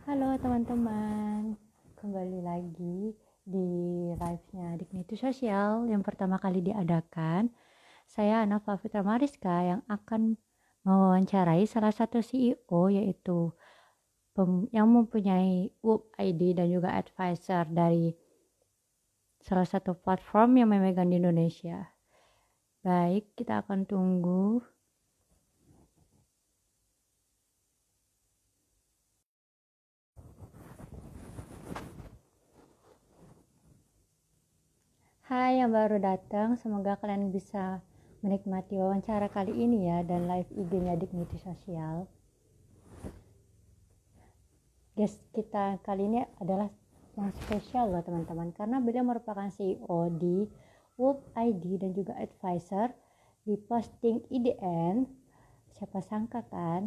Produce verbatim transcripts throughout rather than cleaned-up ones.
Halo teman-teman, kembali lagi di live-nya Dignity Sosial yang pertama kali diadakan. Saya Nafa Fitra Mariska yang akan mewawancarai salah satu C E O yaitu yang mempunyai Whoop I D dan juga advisor dari salah satu platform yang memegang di Indonesia. Baik, kita akan tunggu. Hai yang baru datang, semoga kalian bisa menikmati wawancara kali ini ya dan live I G-nya Dignity Sosial. Guest kita kali ini adalah yang spesial loh teman-teman, karena beliau merupakan C E O di Whoop I D dan juga advisor di posting I D N. Siapa sangka kan?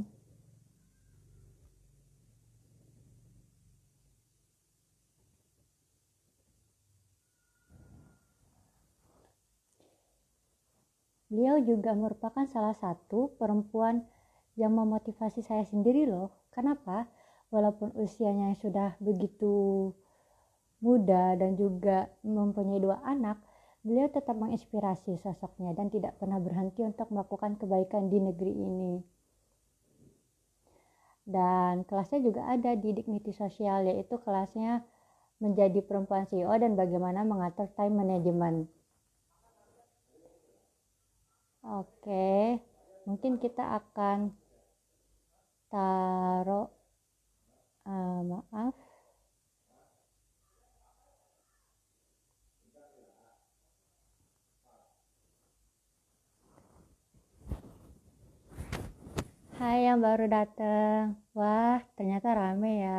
Beliau juga merupakan salah satu perempuan yang memotivasi saya sendiri loh. Kenapa? Walaupun usianya sudah begitu muda dan juga mempunyai dua anak, beliau tetap menginspirasi sosoknya dan tidak pernah berhenti untuk melakukan kebaikan di negeri ini. Dan kelasnya juga ada di Dignity Sosial, yaitu kelasnya menjadi perempuan C E O dan bagaimana mengatur time management. Oke, mungkin kita akan taruh uh, maaf Hai yang baru datang. Wah, ternyata rame ya.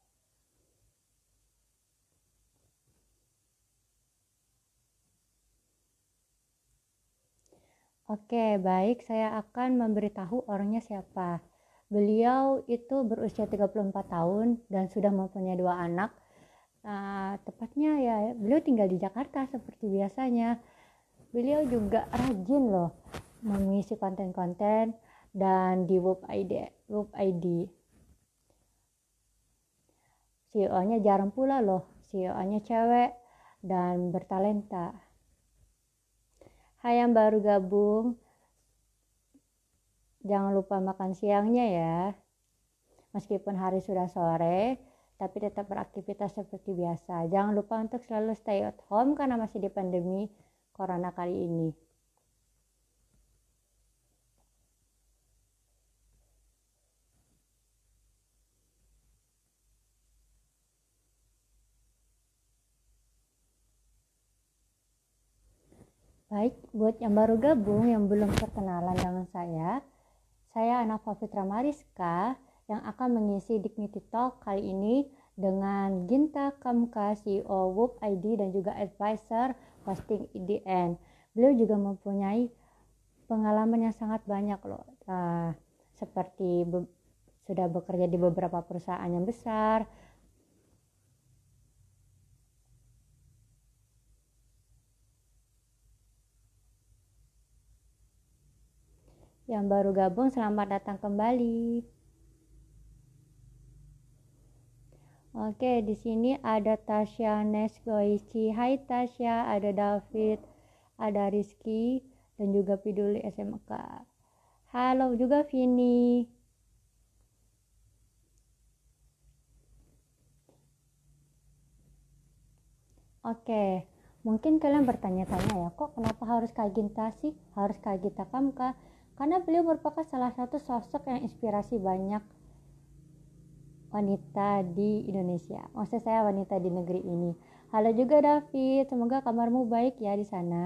Oke, baik, saya akan memberitahu orangnya siapa. Beliau itu berusia tiga puluh empat tahun dan sudah mempunyai dua anak. Nah, tepatnya ya, beliau tinggal di Jakarta seperti biasanya. Beliau juga rajin loh mengisi konten-konten dan di Whoop I D, Whoop I D. C E O-nya jarang pula loh, C E O-nya cewek dan bertalenta. Hai yang baru gabung, jangan lupa makan siangnya ya. Meskipun hari sudah sore, tapi tetap beraktivitas seperti biasa. Jangan lupa untuk selalu stay at home karena masih di pandemi corona kali ini. Baik, buat yang baru gabung, yang belum perkenalan dengan saya, saya Nafa Fitra Mariska yang akan mengisi Dignity Talk kali ini dengan Ginta Kamka, C E O Whoop I D dan juga advisor posting I D N. Beliau juga mempunyai pengalaman yang sangat banyak loh, nah, seperti be- sudah bekerja di beberapa perusahaan yang besar. Yang baru gabung, selamat datang kembali. Oke, di sini ada Tasya Nesgoici. Hai Tasya, ada David, ada Rizky, dan juga Piduli S M K. Halo juga Vini. Oke, mungkin kalian bertanya-tanya ya, kok kenapa harus Kak Ginta sih? Harus Kak Ginta Kamka? Karena beliau merupakan salah satu sosok yang inspirasi banyak wanita di Indonesia. Maksud saya wanita di negeri ini. Halo juga David, semoga kabarmu baik ya di sana.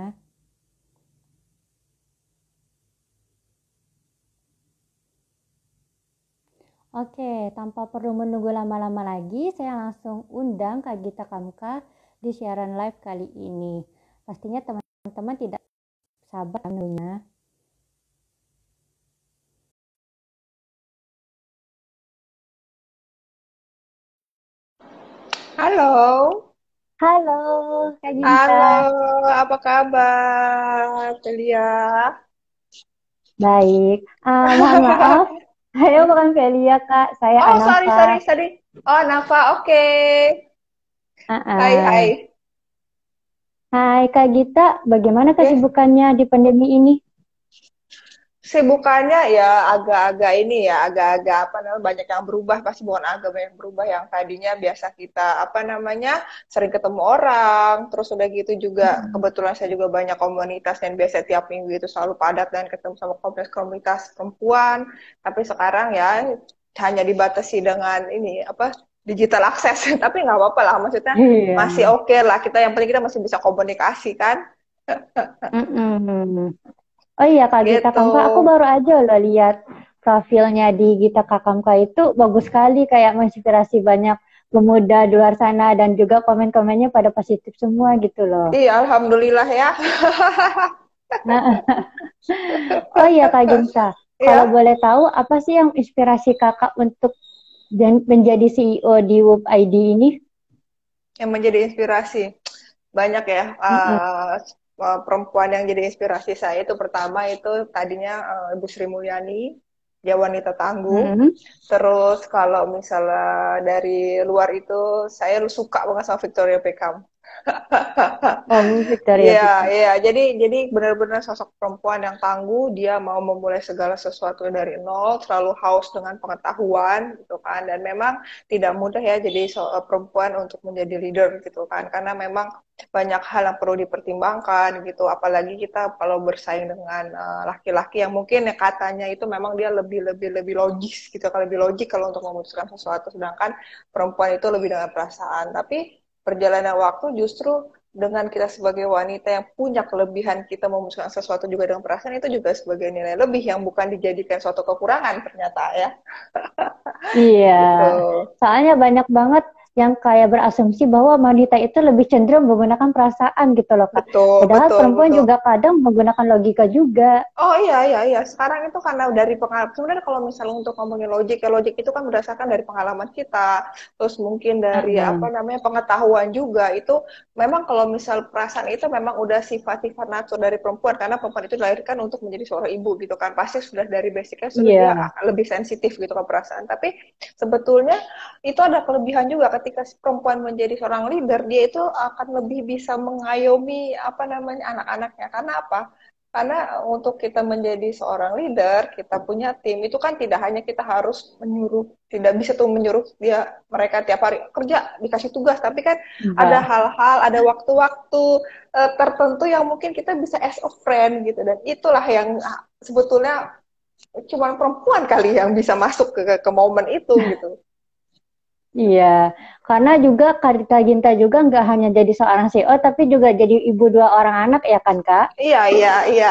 Oke, tanpa perlu menunggu lama-lama lagi, saya langsung undang Kak Gita Kamka di siaran live kali ini. Pastinya teman-teman tidak sabar menunggunya. Halo. Halo, Kak Ginta. Halo, apa kabar, Celia? Baik. Uh, mohon maaf, saya bukan Velia, Kak. Saya Oh, sorry, Anafa. sorry, sorry. Oh, Nafa, oke. Ah, Hai, hai. ah. Hai Kak Gita, bagaimana Oke. kesibukannya di pandemi ini? Sibukannya ya agak-agak ini ya, agak-agak apa namanya banyak yang berubah, pasti bukan agak banyak yang berubah yang tadinya biasa kita apa namanya sering ketemu orang, terus udah gitu juga Mm-mm. kebetulan saya juga banyak komunitas dan biasa tiap minggu itu selalu padat dan ketemu sama komunitas-komunitas perempuan, tapi sekarang ya hanya dibatasi dengan ini apa digital akses, tapi nggak apa-apa lah, maksudnya Iya. masih oke lah kita yang penting kita masih bisa komunikasi kan, Mm-mm. Oh iya Kak Gita gitu. Kamka, aku baru aja loh lihat profilnya di Gita Kakamka itu bagus sekali, kayak menginspirasi banyak pemuda di luar sana dan juga komen-komennya pada positif semua gitu loh. Iya, alhamdulillah ya. Oh iya Kak Ginta, kalau Iya, boleh tahu apa sih yang inspirasi Kakak untuk dan- menjadi C E O di Whoop I D ini? yang menjadi inspirasi. Banyak ya, Mm-mm. uh, perempuan yang jadi inspirasi saya itu pertama itu tadinya uh, Ibu Sri Mulyani, dia wanita tangguh. Mm-mm. Terus kalau misalnya dari luar itu saya suka banget sama Victoria Beckham. Oh, Victoria Iya, Beckham. iya. Jadi, jadi benar-benar sosok perempuan yang tangguh. Dia mau memulai segala sesuatu dari nol, selalu haus dengan pengetahuan, gitu kan. Dan memang tidak mudah ya jadi so- eh, perempuan untuk menjadi leader, gitu kan. Karena memang banyak hal yang perlu dipertimbangkan, gitu. Apalagi kita kalau bersaing dengan eh, laki-laki yang mungkin ya katanya itu memang dia lebih lebih lebih logis, gitu. Kalau lebih logik kalau untuk memutuskan sesuatu, sedangkan perempuan itu lebih dengan perasaan. Tapi perjalanan waktu justru dengan kita sebagai wanita yang punya kelebihan kita memutuskan sesuatu juga dengan perasaan itu juga sebagai nilai lebih yang bukan dijadikan suatu kekurangan ternyata ya Iya, gitu. soalnya banyak banget yang kayak berasumsi bahwa wanita itu lebih cenderung menggunakan perasaan gitu loh, Kak. Betul, Padahal betul, perempuan betul. juga kadang menggunakan logika juga. Oh iya iya iya. Sekarang itu karena dari pengalaman. Sebenarnya kalau misalnya untuk ngomongin logik, ya logik itu kan berdasarkan dari pengalaman kita. Terus mungkin dari apa Mm-mm. namanya pengetahuan juga. Itu memang kalau misal perasaan itu memang udah sifat-sifat natur dari perempuan karena perempuan itu dilahirkan untuk menjadi seorang ibu gitu kan. Pasti sudah dari basicnya sudah dia Iya, lebih sensitif gitu ke perasaan. Tapi sebetulnya itu ada kelebihan juga ketika si perempuan menjadi seorang leader, dia itu akan lebih bisa mengayomi apa namanya anak-anaknya. Karena apa? Karena untuk kita menjadi seorang leader, kita punya tim, itu kan tidak hanya kita harus menyuruh, tidak bisa tuh menyuruh dia mereka tiap hari kerja, dikasih tugas, tapi kan ada enggak. hal-hal, ada waktu-waktu uh, tertentu yang mungkin kita bisa as a friend gitu, dan itulah yang ah, sebetulnya cuma perempuan kali yang bisa masuk ke, ke, ke momen itu gitu. Iya, karena juga Kak Kak Ginta juga nggak hanya jadi seorang C E O, tapi juga jadi ibu dua orang anak ya kan, Kak? Iya, iya, iya.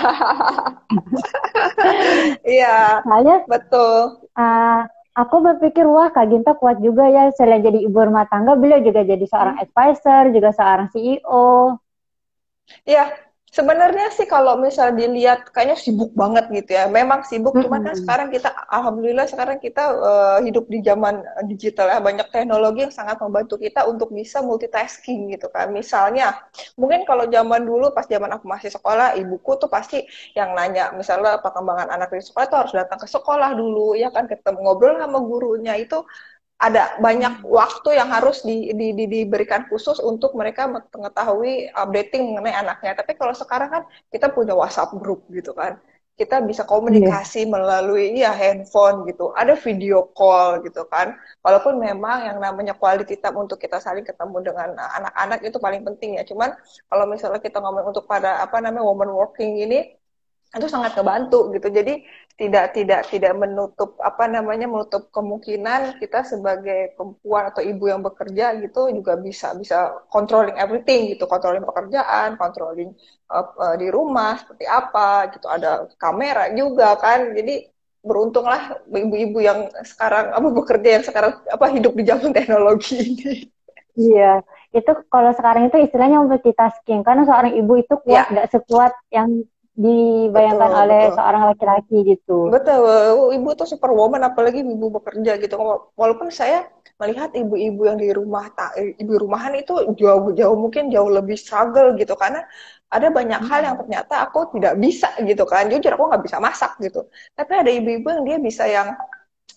Iya, Soalnya betul. uh, aku berpikir, wah Kak Ginta kuat juga ya, selain jadi ibu rumah tangga, beliau juga jadi seorang Hmm. advisor, juga seorang C E O. Ya, sebenarnya sih kalau misal dilihat kayaknya sibuk banget gitu ya. Memang sibuk, cuman kan Mm-mm. sekarang kita, alhamdulillah sekarang kita eh, hidup di zaman digital ya. Banyak teknologi yang sangat membantu kita untuk bisa multitasking gitu kan. Misalnya, mungkin kalau zaman dulu pas zaman aku masih sekolah, ibuku tuh pasti yang nanya, misalnya perkembangan anak di sekolah itu harus datang ke sekolah dulu, ya kan ketemu ngobrol sama gurunya itu ada banyak waktu yang harus di, di, di, diberikan khusus untuk mereka mengetahui updating mengenai anaknya. Tapi kalau sekarang kan kita punya WhatsApp group gitu kan. Kita bisa Iya. komunikasi melalui ya handphone gitu. Ada video call gitu kan. Walaupun memang yang namanya quality time untuk kita saling ketemu dengan anak-anak itu paling penting ya. Cuman kalau misalnya kita ngomong untuk pada apa namanya woman working ini itu sangat ngebantu gitu. Jadi tidak tidak tidak menutup apa namanya menutup kemungkinan kita sebagai perempuan atau ibu yang bekerja gitu juga bisa bisa controlling everything gitu, controlling pekerjaan, controlling uh, uh, di rumah seperti apa gitu. Ada kamera juga kan. Jadi beruntunglah ibu-ibu yang sekarang apa bekerja yang sekarang apa hidup di zaman teknologi ini. Iya, itu kalau sekarang itu istilahnya multitasking, karena seorang ibu itu kuat, Ya, nggak sekuat yang dibayangkan betul, oleh betul. seorang laki-laki gitu. Betul, ibu tuh superwoman apalagi ibu bekerja gitu. Walaupun saya melihat ibu-ibu yang di rumah tak ibu rumahan itu jauh-jauh mungkin jauh lebih struggle gitu karena ada banyak hal yang Mm-mm. ternyata aku tidak bisa gitu kan. Jujur aku nggak bisa masak gitu. Tapi ada ibu-ibu yang dia bisa yang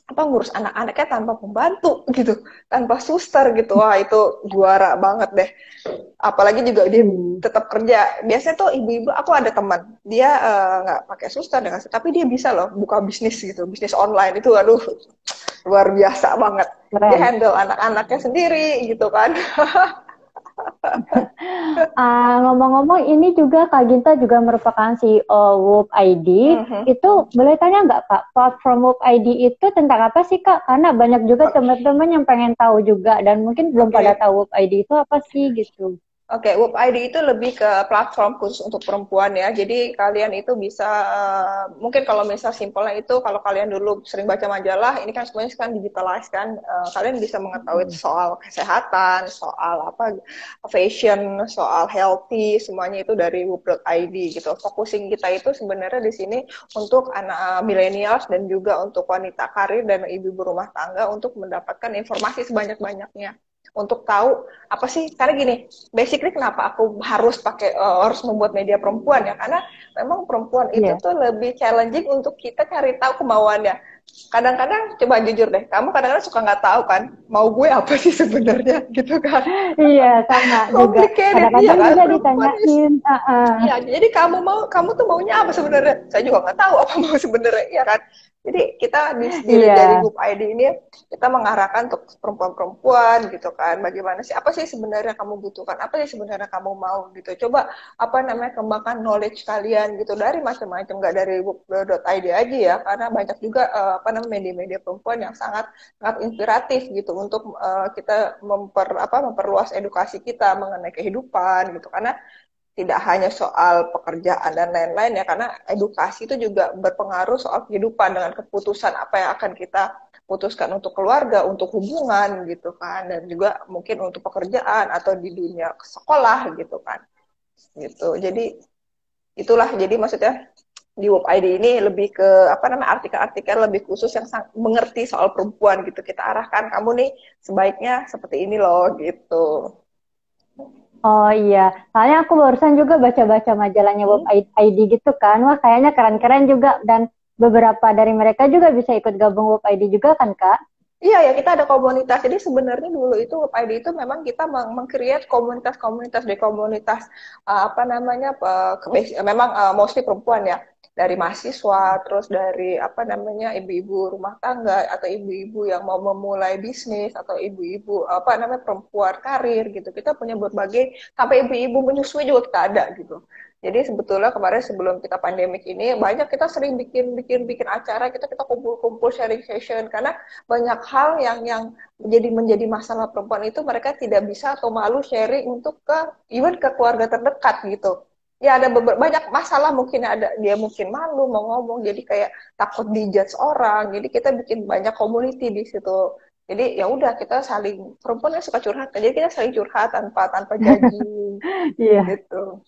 apa ngurus anak-anaknya tanpa pembantu gitu, tanpa suster gitu. Wah, itu juara banget deh. Apalagi juga dia Hmm. tetap kerja. Biasanya tuh ibu-ibu, aku ada teman, dia eh, nggak pakai suster, dengan, tapi dia bisa loh buka bisnis gitu, bisnis online itu, aduh, luar biasa banget. Dia Keren. handle anak-anaknya sendiri gitu kan. Ah, ngomong-ngomong, ini juga Kak Ginta juga merupakan C E O Whoop I D. Mhm. Itu boleh tanya nggak Kak, platform Whoop I D itu tentang apa sih Kak? Karena banyak juga teman-teman yang pengen tahu juga dan mungkin belum pada Oke. tahu Whoop I D itu apa sih gitu. Oke, Whoop I D itu lebih ke platform khusus untuk perempuan ya. Jadi kalian itu bisa, eh, mungkin kalau misal simpelnya itu, kalau kalian dulu sering baca majalah, ini kan semuanya sekarang digitalized kan, eh, kalian bisa mengetahui Hmm. soal kesehatan, soal apa, fashion, soal healthy, semuanya itu dari whoop dot I D gitu. Focusing kita itu sebenarnya di sini untuk anak millennials dan juga untuk wanita karir dan ibu-ibu rumah tangga untuk mendapatkan informasi sebanyak-banyaknya untuk tahu apa sih, karena gini, basically kenapa aku harus pakai uh, harus membuat media perempuan ya, karena memang perempuan itu Iya. tuh lebih challenging untuk kita cari tahu kemauannya. Kadang-kadang coba jujur deh, kamu kadang-kadang suka nggak tahu kan mau gue apa sih sebenarnya gitu kan. Iya, sama juga. Complicated, iya Kadang-kadang kan, juga perempuan is. ditanyain, ah, ah. Iya, jadi kamu mau, kamu tuh maunya apa sebenarnya? Saya juga nggak tahu apa mau sebenarnya, ya kan? Jadi kita di, dari, dari Iya. Whoop I D ini kita mengarahkan untuk perempuan-perempuan gitu kan. Bagaimana sih, apa sih sebenarnya kamu butuhkan? Apa sih sebenarnya kamu mau gitu? Coba apa namanya, kembangkan knowledge kalian gitu dari macam-macam, nggak dari whoop dot I D aja ya, karena banyak juga uh, apa namanya media-media perempuan yang sangat sangat inspiratif gitu untuk uh, kita memper apa memperluas edukasi kita mengenai kehidupan gitu. Karena tidak hanya soal pekerjaan dan lain-lain ya, karena edukasi itu juga berpengaruh soal kehidupan dengan keputusan apa yang akan kita putuskan untuk keluarga, untuk hubungan gitu kan, dan juga mungkin untuk pekerjaan atau di dunia sekolah gitu kan, gitu. Jadi itulah, jadi maksudnya di Whoop I D ini lebih ke apa namanya, artikel-artikel lebih khusus yang sang, mengerti soal perempuan gitu, kita arahkan kamu nih sebaiknya seperti ini loh gitu. Oh iya, soalnya aku barusan juga baca-baca majalahnya Web Hmm? I D gitu kan. Wah, kayaknya keren-keren juga dan beberapa dari mereka juga bisa ikut gabung Web I D juga kan, Kak? Iya ya, kita ada komunitas. Jadi sebenarnya dulu itu Web I D itu memang kita meng-create komunitas-komunitas di komunitas uh, apa namanya, uh, memang uh, mostly perempuan ya, dari mahasiswa, terus dari apa namanya ibu-ibu rumah tangga atau ibu-ibu yang mau memulai bisnis atau ibu-ibu apa namanya perempuan karir gitu. Kita punya berbagai, sampai ibu-ibu menyusui juga kita ada gitu. Jadi sebetulnya kemarin sebelum kita pandemik ini banyak kita sering bikin bikin bikin acara, kita kita kumpul-kumpul sharing session, karena banyak hal yang yang menjadi menjadi masalah perempuan itu mereka tidak bisa atau malu sharing untuk ke even ke keluarga terdekat gitu. Ya ada beberapa banyak masalah, mungkin ada dia mungkin malu mau ngomong, jadi kayak takut dijudge orang. Jadi kita bikin banyak community di situ. Jadi ya udah, kita saling, perempuan yang suka curhat, jadi kita saling curhat tanpa tanpa judging Iya. gitu.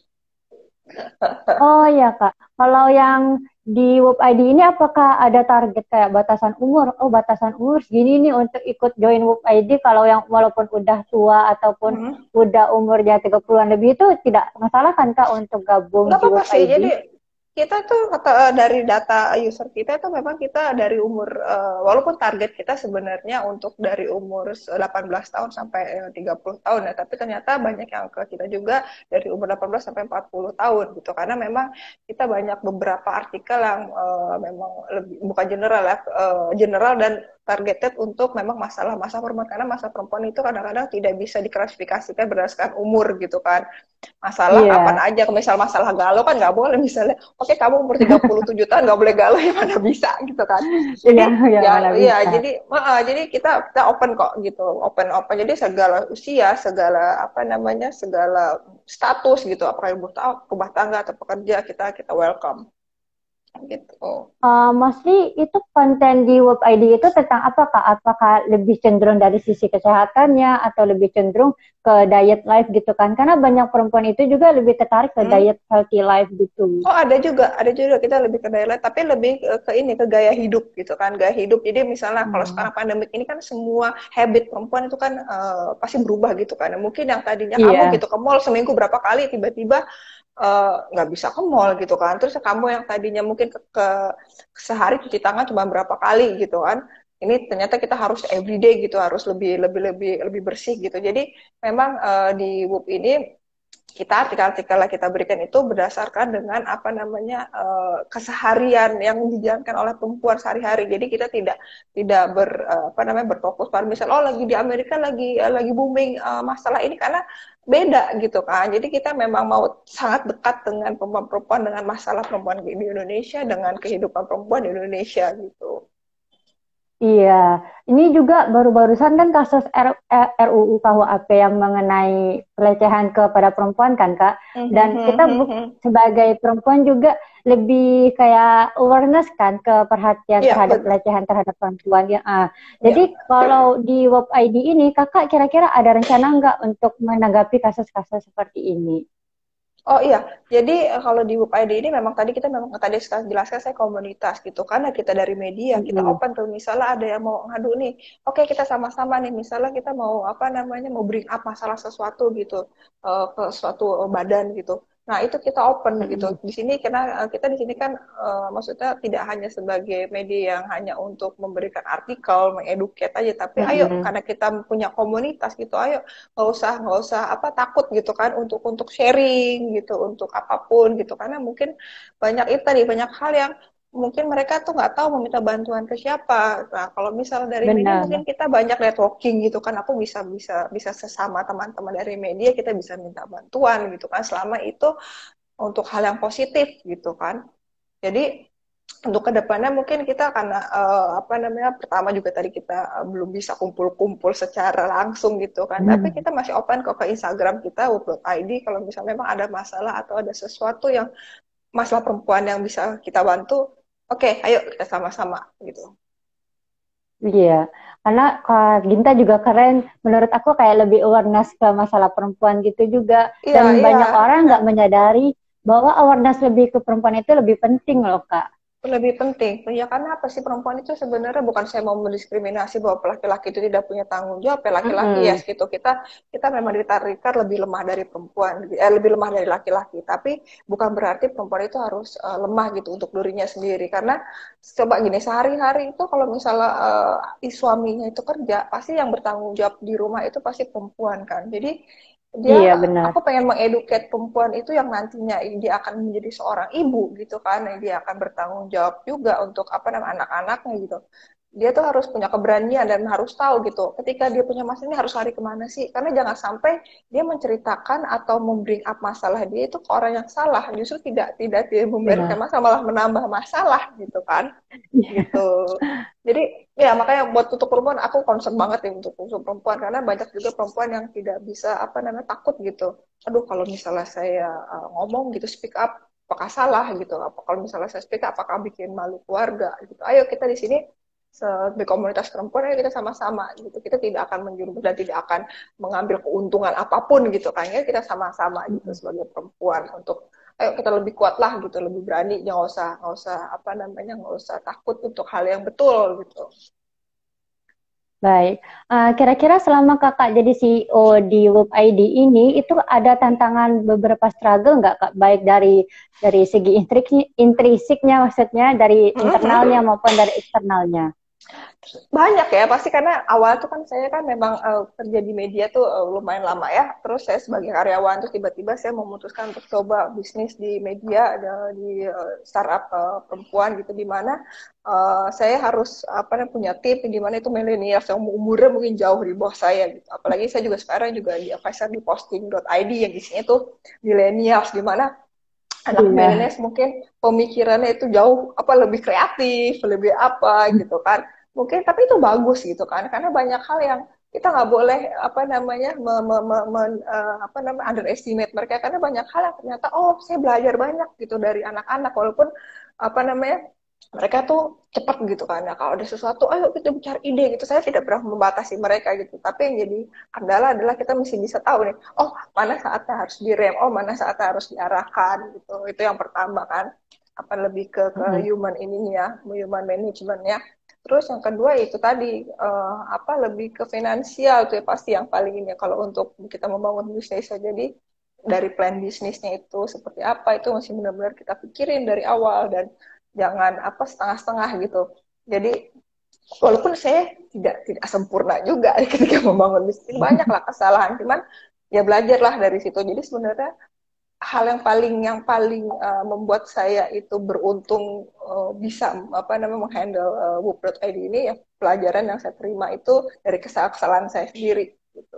Oh iya, Kak. Kalau yang di Web I D ini apakah ada target kayak batasan umur? Oh, batasan umur segini nih untuk ikut join Web I D. Kalau yang walaupun udah tua ataupun Hmm. udah umurnya tiga puluhan lebih itu tidak masalah kan, Kak, untuk gabung Nggak di apa-apa Web sih. I D? Jadi kita tuh kata, dari data user kita itu memang kita dari umur uh, walaupun target kita sebenarnya untuk dari umur delapan belas tahun sampai uh, tiga puluh tahun ya, tapi ternyata banyak yang ke kita juga dari umur delapan belas sampai empat puluh tahun gitu. Karena memang kita banyak beberapa artikel yang uh, memang lebih bukan general ya, uh, general dan targeted untuk memang masalah masa perempuan, karena masa perempuan itu kadang-kadang tidak bisa diklasifikasikan berdasarkan umur gitu kan. Masalah kapan Iya. aja, misal masalah galau kan nggak boleh, misalnya oke kamu umur tiga puluh tujuh tahun nggak boleh galau, ya mana bisa gitu kan. Iya, Jadi ya ya mana ya bisa. jadi uh, jadi kita kita open kok gitu, open open, jadi segala usia, segala apa namanya, segala status gitu, apakah ibu rumah tangga atau pekerja, kita kita welcome gitu. Uh, mostly itu konten di Web I D itu tentang apa Kak? Apakah lebih cenderung dari sisi kesehatannya atau lebih cenderung ke diet life gitu kan? Karena banyak perempuan itu juga lebih tertarik ke Hmm? diet healthy life gitu. Oh ada juga, ada juga kita lebih ke diet, tapi lebih ke, ke ini, ke gaya hidup gitu kan, gaya hidup. Jadi misalnya kalau Hmm. sekarang pandemik ini kan semua habit perempuan itu kan uh, pasti berubah gitu kan. Mungkin yang tadinya kamu Iya, gitu ke mall seminggu berapa kali, tiba-tiba uh, nggak bisa ke mall gitu kan. Terus kamu yang tadinya mungkin ke, ke sehari cuci tangan cuma berapa kali gitu kan. ini ternyata kita harus everyday gitu, harus lebih lebih lebih lebih bersih gitu. Jadi memang uh, di W U P ini kita artikel-artikel yang kita berikan itu berdasarkan dengan apa namanya uh, keseharian yang dijalankan oleh perempuan sehari-hari. Jadi kita tidak tidak ber uh, apa namanya berfokus pada misal oh lagi di Amerika lagi uh, lagi booming uh, masalah ini karena beda gitu kan. Jadi kita memang mau sangat dekat dengan perempuan-perempuan dengan masalah perempuan di Indonesia dengan kehidupan perempuan di Indonesia gitu. Iya, ini juga baru-barusan kan kasus R, eh, R U U K U H P yang mengenai pelecehan kepada perempuan kan Kak. Dan kita sebagai perempuan juga lebih kayak awareness kan ke perhatian ya, terhadap betul. pelecehan terhadap perempuan. Ya, ah. Jadi ya. Kalau di W O P I D ini Kakak kira-kira ada rencana nggak untuk menanggapi kasus-kasus seperti ini? Oh iya, jadi kalau di W U P I D ini memang tadi kita memang tadi sekarang jelaskan saya komunitas gitu, karena kita dari media kita Mm-hmm. open tuh misalnya ada yang mau ngadu nih, oke kita sama-sama nih misalnya kita mau apa namanya mau bring up masalah sesuatu gitu uh, ke suatu badan gitu. Nah itu kita open gitu Mm-hmm. di sini karena uh, kita di sini kan uh, maksudnya tidak hanya sebagai media yang hanya untuk memberikan artikel, mengeduket aja, tapi ayo Mm-hmm. karena kita punya komunitas gitu, ayo nggak usah nggak usah apa takut gitu kan untuk untuk sharing gitu untuk apapun gitu karena mungkin banyak itu tadi banyak hal yang mungkin mereka tuh nggak tahu meminta bantuan ke siapa. Nah kalau misalnya dari media mungkin Benar. kita banyak networking gitu kan aku bisa bisa bisa sesama teman-teman dari media kita bisa minta bantuan gitu kan selama itu untuk hal yang positif gitu kan. Jadi untuk kedepannya mungkin kita karena uh, apa namanya pertama juga tadi kita uh, belum bisa kumpul-kumpul secara langsung gitu kan tapi kita masih open kok ke Instagram kita w u p dot i d kalau misalnya memang ada masalah atau ada sesuatu yang masalah perempuan yang bisa kita bantu oke okay, ayo kita sama-sama gitu. Iya, karena Kak Ginta juga keren. Menurut aku kayak lebih awareness ke masalah perempuan gitu juga. Iya Dan iya banyak orang nggak menyadari bahwa awareness lebih ke perempuan itu lebih penting loh, Kak. lebih penting. Ya karena apa sih perempuan itu sebenarnya bukan saya mau mendiskriminasi bahwa laki-laki itu tidak punya tanggung jawab. Ya laki-laki ya Mm-mm. yes, gitu. Kita kita memang ditarikan lebih lemah dari perempuan, eh, lebih lemah dari laki-laki. Tapi bukan berarti perempuan itu harus uh, lemah gitu untuk dirinya sendiri. Karena coba gini sehari-hari itu kalau misalnya uh, suaminya itu kerja, pasti yang bertanggung jawab di rumah itu pasti perempuan kan. Jadi dia Iya, benar. aku pengen mengeduket perempuan itu yang nantinya dia akan menjadi seorang ibu gitu kan dia akan bertanggung jawab juga untuk apa namanya anak-anaknya gitu dia tuh harus punya keberanian dan harus tahu gitu ketika dia punya masalah ini harus lari kemana sih karena jangan sampai dia menceritakan atau membring up masalah dia itu ke orang yang salah justru tidak tidak dia memberikan Benar. masalah malah menambah masalah gitu kan gitu. Jadi ya makanya buat untuk perempuan aku concern banget nih untuk untuk perempuan karena banyak juga perempuan yang tidak bisa apa namanya takut gitu. Aduh kalau misalnya saya uh, ngomong gitu speak up apakah salah gitu. Apa kalau misalnya saya speak up apakah bikin malu keluarga gitu. Ayo kita di sini sebagai komunitas perempuan ayo kita sama-sama gitu. Kita tidak akan menjurumus dan tidak akan mengambil keuntungan apapun gitu kan ya kita sama-sama gitu sebagai perempuan untuk ayo kita lebih kuat lah gitu lebih berani nggak usah nggak usah apa namanya nggak usah takut untuk hal yang betul gitu. Baik. Uh, kira-kira selama Kakak jadi C E O di W O P I D ini, itu ada tantangan beberapa struggle nggak, Kak? Baik dari dari segi intrinsiknya, maksudnya dari internalnya maupun dari eksternalnya. Banyak ya pasti karena awal tuh kan saya kan memang uh, kerja di media tuh uh, lumayan lama ya terus saya sebagai karyawan terus tiba-tiba saya memutuskan untuk coba bisnis di media ada di uh, startup uh, perempuan gitu di mana uh, saya harus apa namanya punya tim di mana itu milenial yang umurnya mungkin jauh di bawah saya gitu apalagi saya juga sekarang juga di advisor di posting dot i d yang isinya tuh milenial di mana anak Iya. milenial mungkin pemikirannya itu jauh apa lebih kreatif lebih apa gitu kan mungkin tapi itu bagus gitu kan karena banyak hal yang kita nggak boleh apa namanya me, me, me, me, uh, apa namanya underestimate mereka karena banyak hal yang ternyata oh saya belajar banyak gitu dari anak-anak walaupun apa namanya mereka tuh cepat gitu kan ya kalau ada sesuatu ayo kita bicara ide gitu saya tidak pernah membatasi mereka gitu tapi yang jadi kendala adalah kita mesti bisa tahu nih oh mana saatnya harus direm oh mana saatnya harus diarahkan gitu itu yang pertama kan apa lebih ke ke human ininya ya human managementnya terus yang kedua itu tadi uh, apa lebih ke finansial tuh ya pasti yang paling ini ya. Kalau untuk kita membangun bisnis jadi dari plan bisnisnya itu seperti apa itu masih benar-benar kita pikirin dari awal dan jangan apa setengah-setengah gitu. Jadi Walaupun saya tidak tidak sempurna juga ketika membangun bisnis, banyaklah kesalahan, cuman ya belajarlah dari situ. Jadi sebenarnya hal yang paling yang paling uh, membuat saya itu beruntung uh, bisa apa namanya menghandle uh, Whoop dot I D ini ya pelajaran yang saya terima itu dari kesalahan-kesalahan saya sendiri gitu.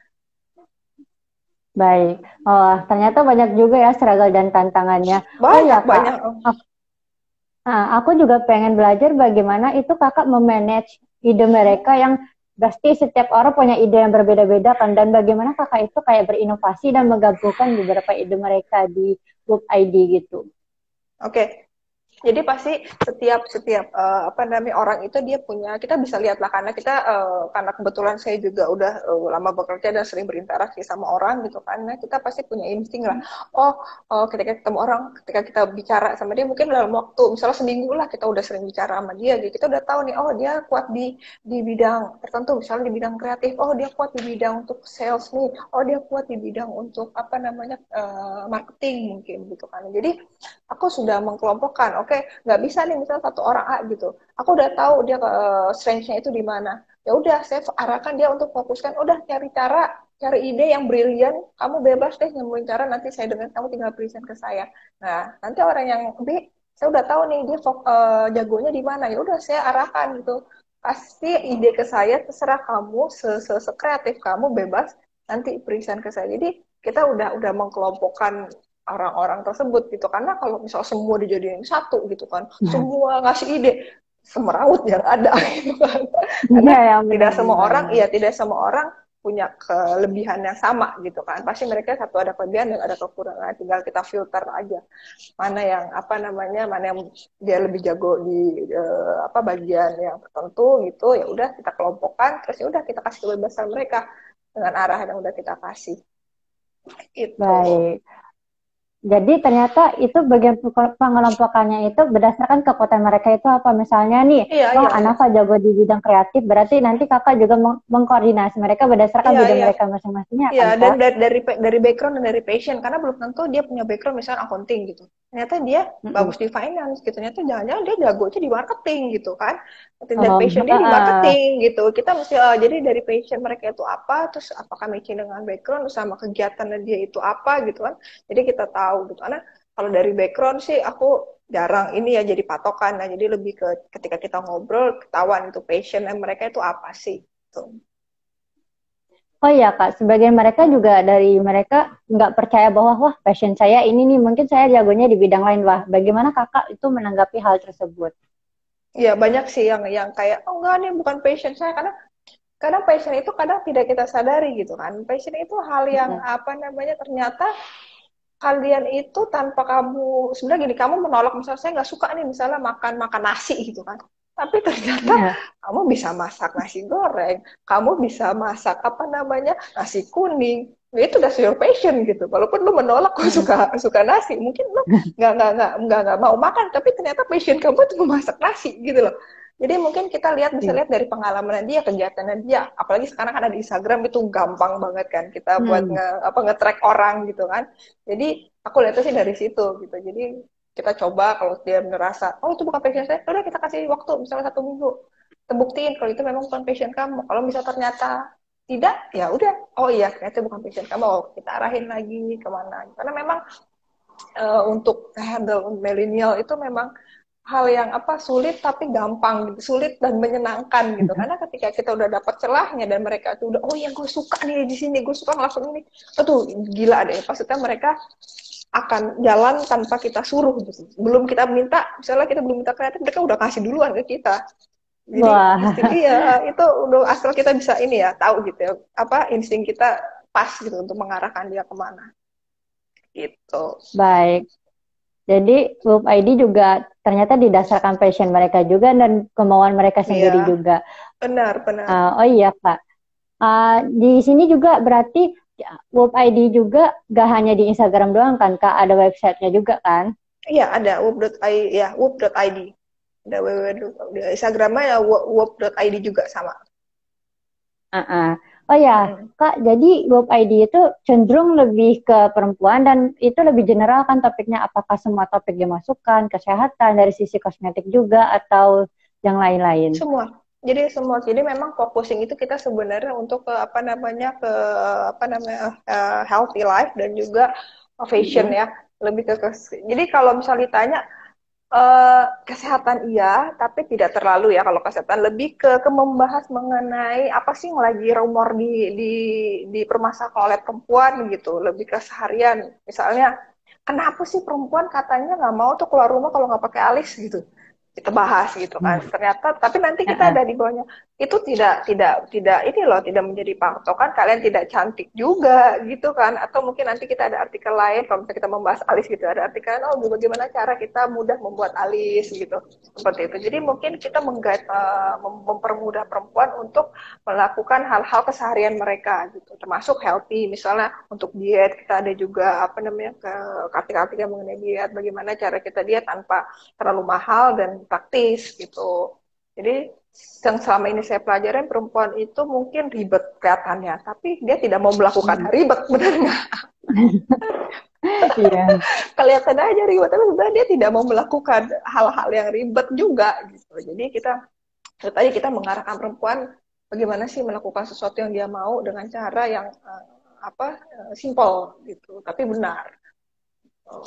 Baik. Oh, ternyata banyak juga ya struggle dan tantangannya. Oh Banyak ya Kak, banyak. aku, nah, aku juga pengen belajar bagaimana itu Kakak memanage ide mereka yang pasti setiap orang punya ide yang berbeda-beda kan, dan bagaimana Kakak itu kayak berinovasi dan menggabungkan beberapa ide mereka di Group I D gitu. Oke, okay. Jadi pasti setiap setiap uh, apa namanya orang itu dia punya, kita bisa lihat lah karena kita uh, karena kebetulan saya juga udah uh, lama bekerja dan sering berinteraksi sama orang gitu kan, nah, kita pasti punya insting lah. Oh, oh ketika ketemu orang, ketika kita bicara sama dia mungkin dalam waktu misalnya seminggu lah kita udah sering bicara sama dia, gitu kita udah tahu nih, oh dia kuat di di bidang tertentu, misalnya di bidang kreatif, oh dia kuat di bidang untuk sales nih, oh dia kuat di bidang untuk apa namanya uh, marketing mungkin gitu kan. Jadi aku sudah mengkelompokkan, oke, okay, nggak bisa nih misalnya satu orang A gitu, aku udah tahu dia uh, strength-nya itu di mana, ya udah saya arahkan dia untuk fokuskan, udah cari cara, cari ide yang brilian, kamu bebas deh nemuin cara, nanti saya dengan kamu tinggal present ke saya. Nah nanti orang yang B, saya udah tahu nih dia uh, jagonya di mana, ya udah saya arahkan gitu, pasti ide ke saya, terserah kamu, se-se-sekreatif kamu bebas, nanti present ke saya. Jadi kita udah udah mengkelompokkan orang-orang tersebut gitu, karena kalau misal semua dijadiin satu gitu kan, semua ngasih ide, semeraut yang ada gitu kan, karena ya, ya, tidak benar, semua benar. orang, iya tidak semua orang punya kelebihan yang sama gitu kan, pasti mereka satu ada kelebihan dan ada kekurangan, tinggal kita filter aja mana yang apa namanya mana yang dia lebih jago di uh, apa bagian yang tertentu gitu, ya udah kita kelompokkan, terus ya udah kita kasih kebebasan mereka dengan arahan yang udah kita kasih itu. Baik. Jadi ternyata itu bagian pengelompokannya itu berdasarkan kekuatan mereka itu apa. Misalnya nih, Iya, wah iya, Anafa iya. jago di bidang kreatif, berarti nanti kakak juga meng mengkoordinasi mereka berdasarkan Iya, bidang iya. mereka masing-masingnya kan Ya, Kak? dan dari, dari dari background dan dari passion, karena belum tentu dia punya background misalnya accounting gitu. Ternyata dia Mm-mm. bagus di finance gitu. Ternyata jangan-jangan dia jagonya di marketing gitu kan. Dan Oh, passion dia di uh, marketing gitu. Kita mesti uh, jadi dari passion mereka itu apa, terus apakah matching dengan background sama kegiatannya dia itu apa gitu kan. Jadi kita tahu gitu. Karena kalau dari background sih aku jarang ini ya jadi patokan. Nah, jadi lebih ke ketika kita ngobrol ketahuan itu passion mereka itu apa sih. Gitu. oh iya Kak, sebagian mereka juga dari mereka nggak percaya bahwa wah passion saya ini nih, mungkin saya jagonya di bidang lain. Wah, bagaimana kakak itu menanggapi hal tersebut? Iya banyak sih yang yang kayak oh enggak nih bukan passion saya, karena kadang passion itu kadang tidak kita sadari gitu kan. Passion itu hal yang Mm-mm. apa namanya ternyata kalian itu tanpa kamu sebenarnya gini, kamu menolak misalnya saya nggak suka nih misalnya makan makan nasi gitu kan. Tapi ternyata Nah, kamu bisa masak nasi goreng, kamu bisa masak apa namanya nasi kuning. Ya, itu udah your passion gitu. Walaupun lu menolak gue mm-mm. suka suka nasi, mungkin lu nggak nggak nggak nggak nggak mau makan, tapi ternyata passion kamu itu memasak nasi gitu loh. Jadi mungkin kita lihat bisa Iya. lihat dari pengalaman dia, kegiatannya dia. Apalagi sekarang kan ada di Instagram itu gampang banget kan kita buat Hmm. nge, apa nge-track orang gitu kan. Jadi aku lihatnya sih dari situ gitu. Jadi kita coba kalau dia merasa oh itu bukan passion saya, udah kita kasih waktu misalnya satu minggu. Kita buktiin kalau itu memang bukan passion kamu. Kalau bisa ternyata tidak, ya udah. Oh iya, ternyata bukan passion kamu. Oh, kita arahin lagi kemana. Karena memang uh, untuk handle milenial itu memang hal yang apa sulit tapi gampang gitu, sulit dan menyenangkan gitu, karena ketika kita udah dapat celahnya dan mereka tuh udah oh ya gue suka nih di sini, gue suka ngelakuin ini, itu gila deh maksudnya mereka akan jalan tanpa kita suruh gitu, belum kita minta, misalnya kita belum minta kreatif mereka udah kasih duluan ke kita. Jadi Wah, insting iya itu udah asal kita bisa ini ya tahu gitu ya apa insting kita pas gitu untuk mengarahkan dia kemana gitu. baik. Jadi Group I D juga ternyata didasarkan passion mereka juga dan kemauan mereka Iya sendiri juga. benar benar. Uh, oh iya Kak, uh, di sini juga berarti Group I D juga gak hanya di Instagram doang kan Kak, ada websitenya juga kan? Iya ada whoop dot i d ya whoop dot i d. Ada www Instagramnya ya whoop dot i d juga sama. Uh-uh. Oh ya, Hmm. Kak, jadi Group I D itu cenderung lebih ke perempuan dan itu lebih general kan topiknya, apakah semua topik dimasukkan, kesehatan, dari sisi kosmetik juga, atau yang lain-lain? Semua, Jadi semua, jadi memang focusing itu kita sebenarnya untuk ke apa namanya ke apa namanya uh, healthy life dan juga fashion Mm-mm. ya. Lebih ke, ke jadi kalau misalnya ditanya uh, kesehatan iya, tapi tidak terlalu ya kalau kesehatan lebih ke, ke membahas mengenai apa sih yang lagi rumor di di dipermasalahkan oleh perempuan gitu, lebih ke seharian. Misalnya, kenapa sih perempuan katanya nggak mau tuh keluar rumah kalau nggak pakai alis gitu, kita bahas gitu kan, ternyata tapi nanti kita Heeh. ada di bawahnya itu tidak tidak tidak ini loh, tidak menjadi patokan kalian tidak cantik juga gitu kan, atau mungkin nanti kita ada artikel lain kalau misalnya kita membahas alis gitu, ada artikel oh bagaimana cara kita mudah membuat alis gitu, seperti itu. Jadi mungkin kita menggait, uh, mempermudah perempuan untuk melakukan hal-hal keseharian mereka gitu, termasuk healthy misalnya untuk diet. Kita ada juga apa namanya ke artikel-artikel mengenai diet, bagaimana cara kita diet tanpa terlalu mahal dan praktis gitu. Jadi yang selama ini saya pelajarin, perempuan itu mungkin ribet kelihatannya, tapi dia tidak mau melakukan Mm. ribet, benar nggak? Iya. Kelihatan aja ribet, tapi sebenarnya dia tidak mau melakukan hal-hal yang ribet juga gitu. Jadi kita tadi kita mengarahkan perempuan bagaimana sih melakukan sesuatu yang dia mau dengan cara yang uh, apa uh, simple gitu, tapi benar. Oh.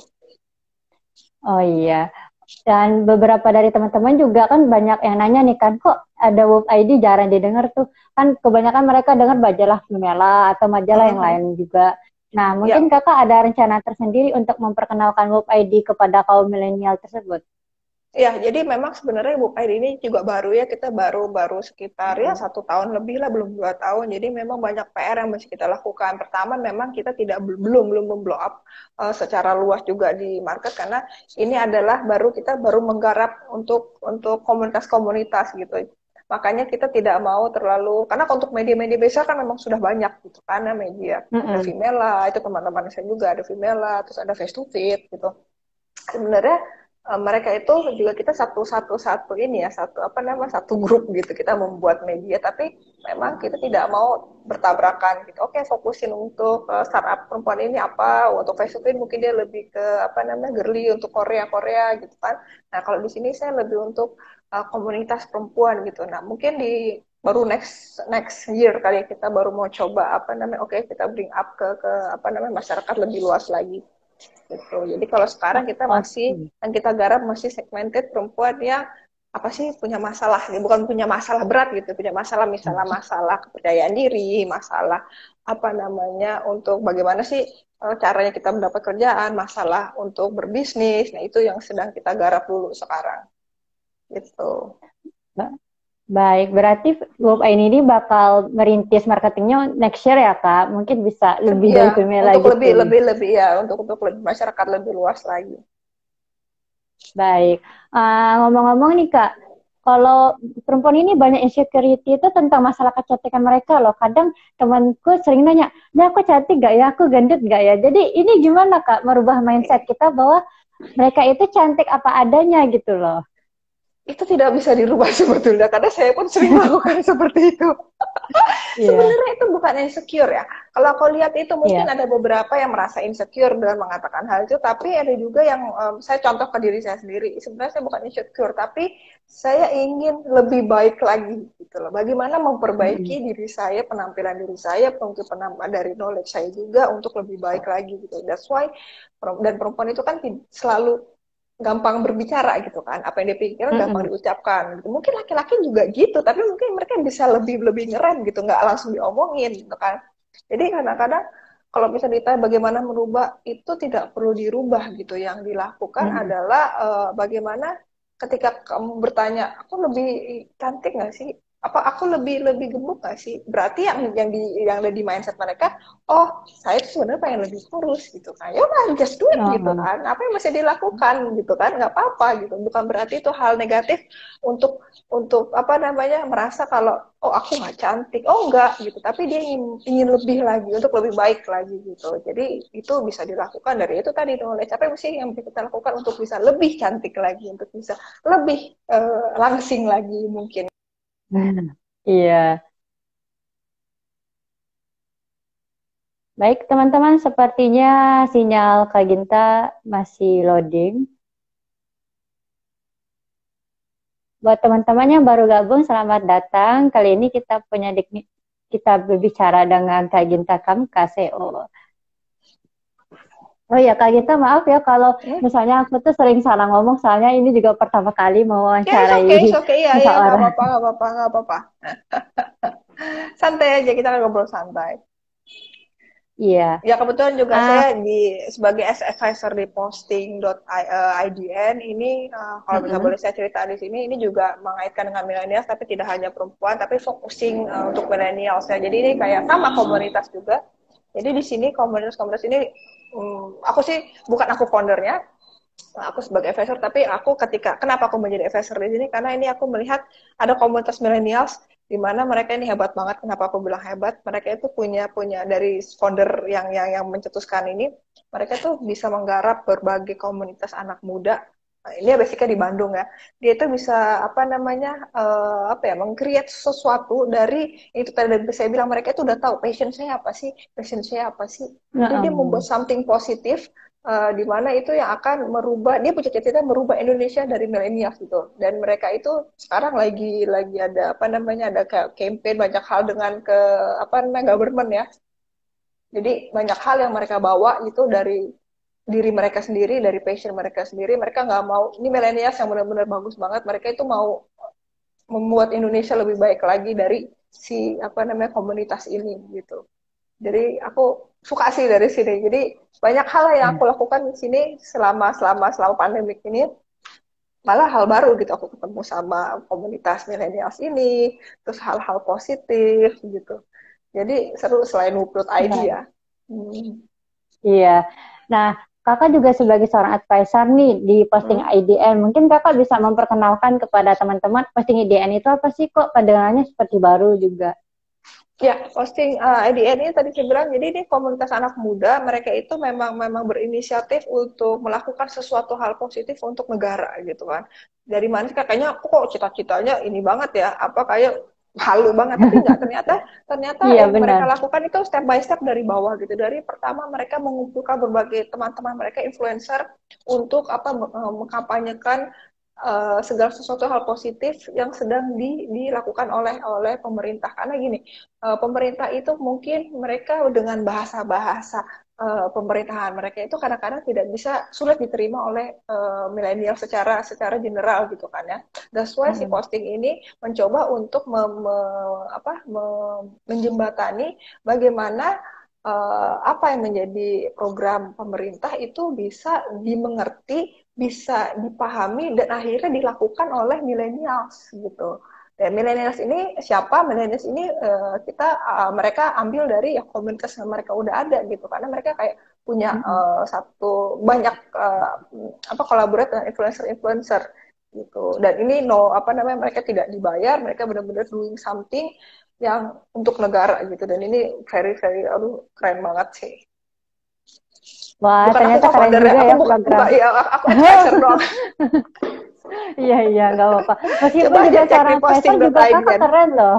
Oh iya. Dan beberapa dari teman-teman juga kan banyak yang nanya nih kan, kok ada Wolf I D jarang didengar tuh. Kan kebanyakan mereka dengar majalah Femela atau majalah yang Mm-hmm. lain juga. Nah, mungkin Ya, kakak ada rencana tersendiri untuk memperkenalkan Wolf I D kepada kaum milenial tersebut. ya, jadi memang sebenarnya Bu Aid ini juga baru ya, kita baru baru sekitar ya Mm-mm. satu tahun lebih lah, belum dua tahun. Jadi memang banyak P R yang masih kita lakukan. Pertama memang kita tidak belum belum memblow up uh, secara luas juga di market, karena ini adalah baru kita baru menggarap untuk untuk komunitas-komunitas gitu. Makanya kita tidak mau terlalu, karena untuk media-media besar kan memang sudah banyak gitu, karena media ada Mm-mm. Vimela, itu teman-teman saya juga ada Vimela, terus ada Face to Fit gitu. Sebenarnya uh, mereka itu juga kita satu satu satu ini ya, satu apa nama satu grup gitu, kita membuat media, tapi memang kita tidak mau bertabrakan gitu. Oke, fokusin untuk uh, startup perempuan ini apa, untuk Facebook mungkin dia lebih ke apa namanya girly untuk Korea Korea gitu kan. Nah kalau di sini saya lebih untuk uh, komunitas perempuan gitu. Nah mungkin di baru next next year kali ya, kita baru mau coba apa namanya, oke kita bring up ke ke apa namanya masyarakat lebih luas lagi gitu. Jadi kalau sekarang kita masih, Oke. yang kita garap masih segmented perempuan yang apa sih punya masalah, ya bukan punya masalah berat gitu, punya masalah misalnya masalah kepercayaan diri, masalah apa namanya untuk bagaimana sih eh, caranya kita mendapat kerjaan, masalah untuk berbisnis. Nah itu yang sedang kita garap dulu sekarang gitu. Baik, berarti Wolf I D ini bakal merintis marketingnya next year ya Kak? Mungkin bisa lebih dari Ya, Femela untuk gitu. lebih lebih lebih ya, untuk untuk lebih, masyarakat lebih luas lagi. Baik. Ah, ngomong-ngomong nih Kak, kalau perempuan ini banyak insecurity itu tentang masalah kecantikan mereka loh. Kadang temanku sering nanya, nah aku cantik gak ya, aku gendut gak ya? Jadi ini gimana Kak merubah mindset kita bahwa mereka itu cantik apa adanya gitu loh. Itu tidak bisa dirubah sebetulnya, karena saya pun sering melakukan seperti itu. Iya, Sebenarnya itu bukan insecure ya. Kalau aku lihat itu mungkin iya. ada beberapa yang merasa insecure dengan mengatakan hal itu, tapi ada juga yang um, saya contoh ke diri saya sendiri. Sebenarnya saya bukan insecure, tapi saya ingin lebih baik lagi gitu loh. Bagaimana Mm-mm. memperbaiki diri saya, penampilan diri saya, mungkin penampilan dari knowledge saya juga untuk lebih baik lagi gitu. That's why, dan perempuan itu kan selalu gampang berbicara gitu kan, apa yang dia pikirkan gampang Mm-mm. diucapkan gitu. Mungkin laki-laki juga gitu, tapi mungkin mereka bisa lebih lebih ngerem gitu, nggak langsung diomongin gitu kan. Jadi kadang-kadang kalau bisa ditanya bagaimana merubah, itu tidak perlu dirubah gitu, yang dilakukan Mm-mm. adalah uh, bagaimana ketika kamu bertanya aku lebih cantik nggak sih, apa aku lebih lebih gemuk nggak sih, berarti yang yang di yang ada di mindset mereka, oh saya tuh sebenarnya pengen lebih kurus gitu kan, ya udah just do it gitu Oh, kan, apa yang masih dilakukan gitu kan, nggak apa-apa gitu, bukan berarti itu hal negatif untuk untuk apa namanya merasa kalau oh aku nggak cantik, oh enggak gitu, tapi dia ingin ingin lebih lagi untuk lebih baik lagi gitu. Jadi itu bisa dilakukan dari itu tadi tuh, oleh capek mesti yang bisa kita lakukan untuk bisa lebih cantik lagi, untuk bisa lebih uh, langsing lagi mungkin. iya. Baik, teman-teman, sepertinya sinyal Kak Ginta masih loading. buat teman-teman yang baru gabung, selamat datang. Kali ini kita punya dik- kita berbicara dengan Kak Ginta Kamka, C E O. Oh ya Kak Ginta, maaf ya kalau Hmm? misalnya aku tuh sering salah ngomong, soalnya ini juga pertama kali Ya, it's mewawancarai okay, it's okay. Ya, ya, nggak seseorang. apa-apa, nggak apa-apa, nggak apa-apa. Santai aja, kita ngobrol santai. Iya. Ya, kebetulan juga Ah, saya di sebagai advisor di posting dot I D N ini, uh, kalau misalnya mm-mm. boleh saya cerita di sini, ini juga mengaitkan dengan milenial, tapi tidak hanya perempuan, tapi focusing uh, untuk milenials ya. Jadi ini kayak sama komunitas juga. Jadi di sini komunitas-komunitas ini, um, aku sih bukan aku foundernya, aku sebagai advisor, tapi aku ketika kenapa aku menjadi advisor di sini, karena ini aku melihat ada komunitas millennials di mana mereka ini hebat banget. Kenapa aku bilang hebat? Mereka itu punya punya dari founder yang yang yang mencetuskan ini, mereka tuh bisa menggarap berbagai komunitas anak muda. Nah, ini ya basicnya di Bandung ya. Dia itu bisa apa namanya uh, apa ya mengcreate sesuatu dari itu tadi saya bilang, mereka itu udah tahu passion saya apa sih, passion saya apa sih. Jadi dia membuat Mm-mm. something positif, uh, di mana itu yang akan merubah, dia punya cita-cita merubah Indonesia dari milenial gitu. Dan mereka itu sekarang lagi lagi ada apa namanya ada kayak campaign banyak hal dengan ke apa namanya government ya. Jadi banyak hal yang mereka bawa itu dari diri mereka sendiri, dari passion mereka sendiri. Mereka nggak mau ini milenial yang benar-benar bagus banget. Mereka itu mau membuat Indonesia lebih baik lagi dari si apa namanya komunitas ini gitu. Jadi aku suka sih dari sini. Jadi banyak hal yang aku lakukan di sini selama selama selama pandemik ini, malah hal baru gitu. Aku ketemu sama komunitas milenials ini, terus hal-hal positif gitu. Jadi seru selain Woodblood I D Nah, ya. Hmm. iya. Nah, kakak juga sebagai seorang advisor nih di posting Hmm. I D N. Mungkin kakak bisa memperkenalkan kepada teman-teman posting I D N itu apa sih, kok kedengarannya seperti baru juga. Ya, posting uh, I D N ini tadi saya bilang, jadi ini komunitas anak muda, mereka itu memang memang berinisiatif untuk melakukan sesuatu hal positif untuk negara gitu kan. Dari mana sih kayaknya aku kok cita-citanya ini banget ya, apa kayak halu banget, tapi enggak, ternyata ternyata Iya, yang benar. mereka lakukan itu step by step dari bawah gitu. Dari pertama mereka mengumpulkan berbagai teman-teman mereka influencer untuk apa mengkampanyekan uh, segala sesuatu hal positif yang sedang di, dilakukan oleh oleh pemerintah. Karena gini, uh, pemerintah itu mungkin mereka dengan bahasa-bahasa uh, pemerintahan mereka itu kadang-kadang tidak bisa, sulit diterima oleh uh, milenial secara secara general gitu kan ya. That's why si Mm-mm. posting ini mencoba untuk me, me, apa, me, menjembatani bagaimana uh, apa yang menjadi program pemerintah itu bisa dimengerti, bisa dipahami, dan akhirnya dilakukan oleh millennials gitu. Dan millennials ini siapa? Millennials ini uh, kita uh, mereka ambil dari ya komunitas yang mereka udah ada gitu, karena mereka kayak punya Mm-mm. uh, satu banyak uh, apa kolaborasi dengan influencer-influencer gitu. Dan ini no apa namanya mereka tidak dibayar, mereka benar-benar doing something yang untuk negara gitu. Dan ini very very aduh keren banget sih. Wah, Bukan aku ternyata kok keren founder, juga aku ya bukan program. bukan ya aku advisor doang. Iya, iya, nggak apa-apa. Meskipun Coba juga aja cek di seorang advisor juga posting.id kakak kan. keren loh.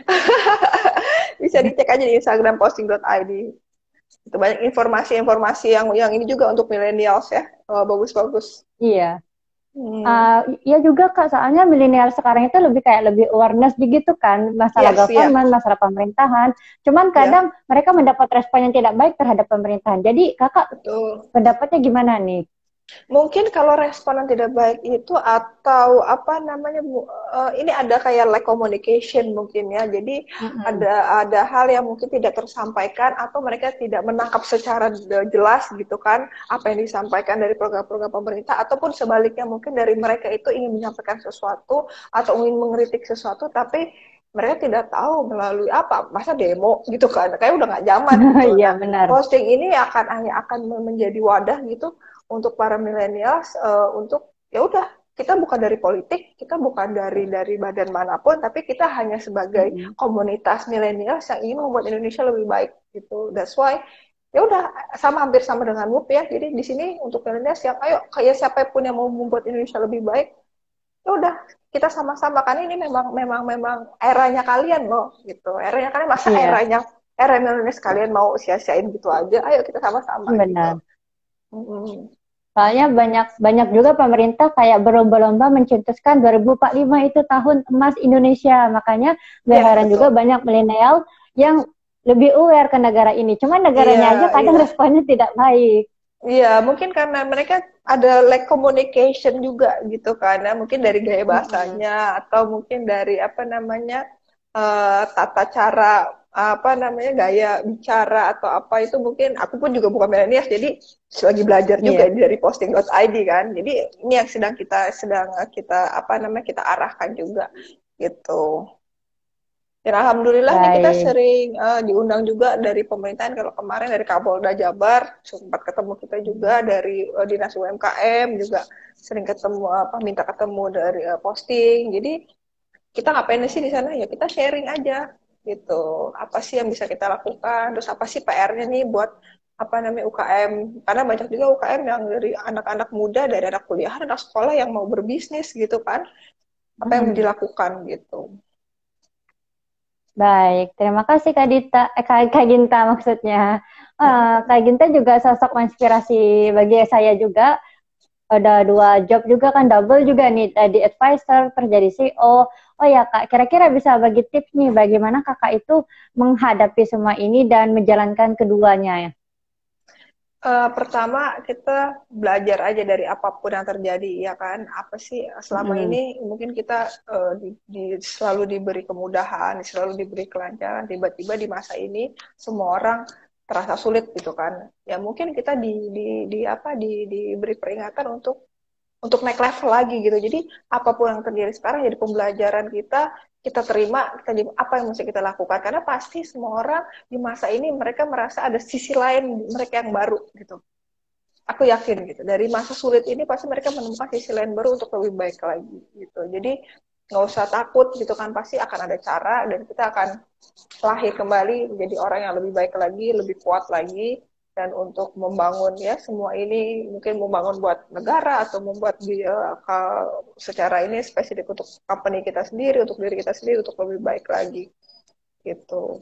Bisa dicek aja di Instagram posting.id. Itu banyak informasi-informasi yang yang ini juga untuk millennials ya. Oh, bagus-bagus. Iya. Hmm. Uh, ya juga Kak, soalnya milenial sekarang itu lebih kayak lebih awareness gitu kan, masalah Yes, ya, government, masalah pemerintahan. Cuman ya, kadang mereka mendapat respon yang tidak baik terhadap pemerintahan. Jadi Kakak betul. pendapatnya gimana nih? Mungkin kalau respon yang tidak baik itu atau apa namanya uh, ini ada kayak lack communication mungkin ya. Jadi Mm-mm. ada ada hal yang mungkin tidak tersampaikan atau mereka tidak menangkap secara jelas gitu kan apa yang disampaikan dari program-program pemerintah, ataupun sebaliknya mungkin dari mereka itu ingin menyampaikan sesuatu atau ingin mengkritik sesuatu, tapi mereka tidak tahu melalui apa, masa demo gitu kan, kayak udah nggak zaman gitu. Iya, Nah, benar. posting ini akan hanya akan menjadi wadah gitu untuk para milenials, uh, untuk ya udah, kita bukan dari politik, kita bukan dari dari badan manapun, tapi kita hanya sebagai Mm-mm. komunitas milenials yang ingin membuat Indonesia lebih baik gitu. That's why ya udah sama, hampir sama dengan M U P ya. Jadi di sini untuk milenials yang ayo kayak siapapun yang mau membuat Indonesia lebih baik, ya udah kita sama-sama, kan ini memang memang memang eranya kalian loh gitu. Eranya kalian, masa Iya, eranya era milenials kalian mau sia-siain gitu aja. Ayo kita sama-sama gitu. benar. Hmm. Soalnya banyak banyak juga pemerintah kayak berlomba-lomba mencetuskan dua ribu empat puluh lima itu tahun emas Indonesia. Makanya gak Iya, heran juga betul. banyak milenial yang lebih aware ke negara ini. Cuman Iya, negaranya aja kadang iya. responnya tidak baik. Iya, mungkin karena mereka ada lack communication juga gitu kan, ya. Mungkin dari gaya Mm-mm. bahasanya atau mungkin dari apa namanya eh, tata cara apa namanya gaya bicara atau apa itu mungkin aku pun juga bukan milenial jadi lagi belajar juga Iya, ini dari posting dot i d kan. Jadi ini yang sedang kita sedang kita apa namanya kita arahkan juga gitu. Dan alhamdulillah nih kita baik. sering uh, diundang juga dari pemerintahan. Kalau kemarin dari Kapolda Jabar sempat ketemu kita juga dari uh, Dinas U M K M juga sering ketemu apa minta ketemu dari uh, posting. Jadi kita ngapain sih di sana ya kita sharing aja gitu. Apa sih yang bisa kita lakukan? Terus apa sih P R-nya nih buat apa namanya U K M? Karena banyak juga U K M yang dari anak-anak muda, dari anak kuliah, anak sekolah yang mau berbisnis gitu kan. Apa yang Mm-mm. dilakukan gitu. Baik, terima kasih Kak Dita, eh, Kak, Kak Ginta maksudnya. Eh, Kak Ginta juga sosok inspirasi bagi saya juga. Ada dua job juga kan, double juga nih, tadi advisor, terus jadi C E O. Oh ya Kak, kira-kira bisa bagi tips nih, bagaimana Kakak itu menghadapi semua ini dan menjalankan keduanya ya? Uh, pertama kita belajar aja dari apapun yang terjadi ya kan apa sih selama Mm-mm. ini mungkin kita uh, di, di, selalu diberi kemudahan selalu diberi kelancaran tiba-tiba di masa ini semua orang terasa sulit gitu kan ya mungkin kita di, di, di apa di, diberi peringatan untuk untuk naik level lagi gitu. Jadi apapun yang terjadi sekarang jadi pembelajaran kita, kita terima, kita apa yang mesti kita lakukan. Karena pasti semua orang di masa ini mereka merasa ada sisi lain mereka yang baru gitu. Aku yakin gitu. Dari masa sulit ini pasti mereka menemukan sisi lain baru untuk lebih baik lagi gitu. Jadi nggak usah takut gitu kan pasti akan ada cara dan kita akan lahir kembali menjadi orang yang lebih baik lagi, lebih kuat lagi dan untuk membangun ya semua ini mungkin membangun buat negara atau membuat dia secara ini spesifik untuk company kita sendiri, untuk diri kita sendiri untuk lebih baik lagi gitu.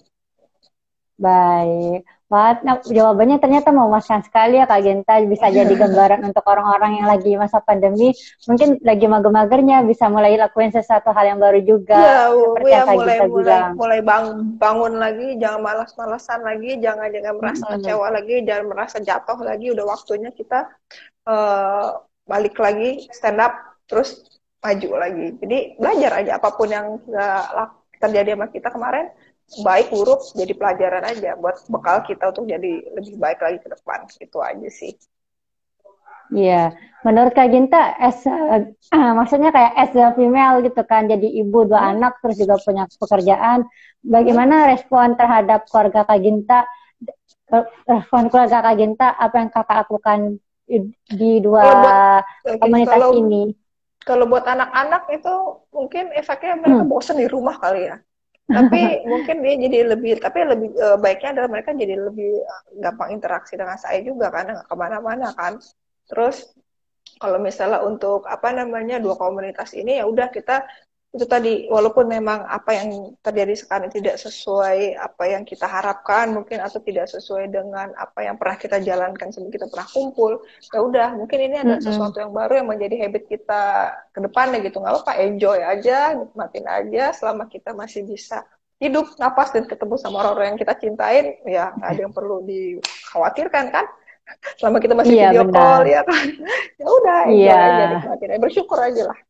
Baik. Wah, nah, jawabannya ternyata memuaskan sekali ya Kak Genta. Bisa jadi gambaran untuk orang-orang yang lagi masa pandemi. Mungkin lagi mager-magernya bisa mulai lakuin sesuatu hal yang baru Iya, juga. Seperti ya yang Kak mulai Genta mulai bilang. mulai bang, bangun lagi, jangan malas-malasan lagi, jangan jangan merasa Mm-mm. kecewa lagi, jangan merasa jatuh lagi. Udah waktunya kita uh, balik lagi, stand up, terus maju lagi. Jadi belajar aja apapun yang uh, terjadi sama kita kemarin, baik buruk jadi pelajaran aja buat bekal kita untuk jadi lebih baik lagi ke depan. Itu aja sih. Iya, menurut Kak Ginta, as, uh, maksudnya kayak as a female gitu kan, jadi ibu dua Hmm? anak, terus juga punya pekerjaan. Hmm? Bagaimana respon terhadap keluarga Kak Ginta, respon keluarga Kak Ginta, apa yang Kakak lakukan di, di dua Kalau buat okay, komunitas kalau ini? kalau buat anak-anak itu mungkin efeknya mereka bosan di rumah kali ya. Tapi mungkin dia jadi lebih, tapi lebih uh, baiknya adalah mereka jadi lebih uh, gampang interaksi dengan saya juga karena nggak kemana-mana kan. Terus kalau misalnya untuk apa namanya dua komunitas ini ya udah kita itu tadi walaupun memang apa yang terjadi sekarang tidak sesuai apa yang kita harapkan mungkin atau tidak sesuai dengan apa yang pernah kita jalankan sebelum kita pernah kumpul ya udah mungkin ini ada Mm-mm. sesuatu yang baru yang menjadi habit kita ke depannya gitu nggak apa-apa enjoy aja nikmatin aja selama kita masih bisa hidup napas dan ketemu sama orang-orang yang kita cintain ya nggak ada yang perlu dikhawatirkan kan selama kita masih Iya, video benar. call ya kan ya udah Iya. enjoy aja nikmatin aja bersyukur aja lah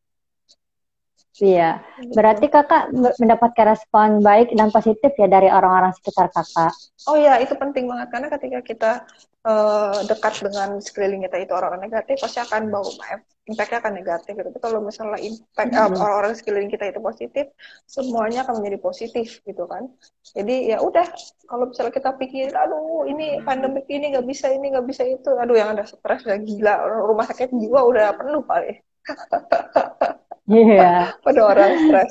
Iya, gitu. berarti kakak mendapatkan respon baik dan positif ya dari orang-orang sekitar kakak. Oh ya itu penting banget karena ketika kita uh, dekat dengan sekeliling kita itu orang-orang negatif pasti akan bawa impact-nya akan negatif gitu. Tapi kalau misalnya impact uh, Mm-mm. orang-orang sekeliling kita itu positif semuanya akan menjadi positif gitu kan jadi ya udah kalau misalnya kita pikir aduh ini pandemi ini nggak bisa ini nggak bisa itu aduh yang ada stres udah gila rumah sakit jiwa udah penuh kali Iya. pada orang stres.